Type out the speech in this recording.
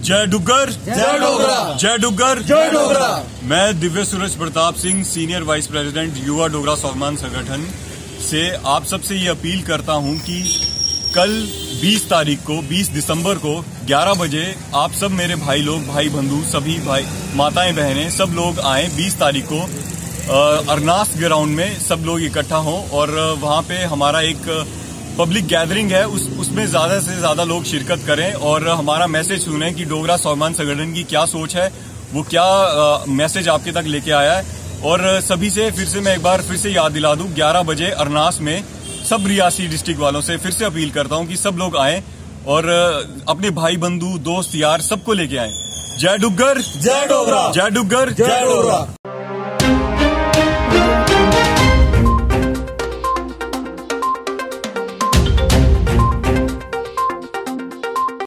जय डुग्गर, जय डोगरा, जय डुग्गर, जय डोगरा। मैं Divya Suraj Pratap Singh, senior vice president Yuva Dogra स्वाभिमान संगठन से आप सबसे ये अपील करता हूं कि कल 20 तारीख को 20 दिसंबर को 11 बजे आप सब मेरे भाई लोग, भाई बंधु, सभी भाई माताएं बहनें सब लोग आए। 20 तारीख को अरनास ग्राउंड में सब लोग इकट्ठा हों और वहां पे हमारा एक पब्लिक गैदरिंग है, उसमें ज्यादा से ज्यादा लोग शिरकत करें और हमारा मैसेज सुनें कि डोगरा स्वाभिमान संगठन की क्या सोच है, वो क्या मैसेज आपके तक लेके आया है। और सभी से फिर से मैं एक बार फिर से याद दिला दूं, 11 बजे अरनास में सब रियासी डिस्ट्रिक्ट वालों से फिर से अपील करता हूं कि सब लोग आएं और अपने भाई बंधु, दोस्त, यार सबको लेके आएं। जय डुग्गर, जय डोगरा, जय डुग्गर, जय डोगरा।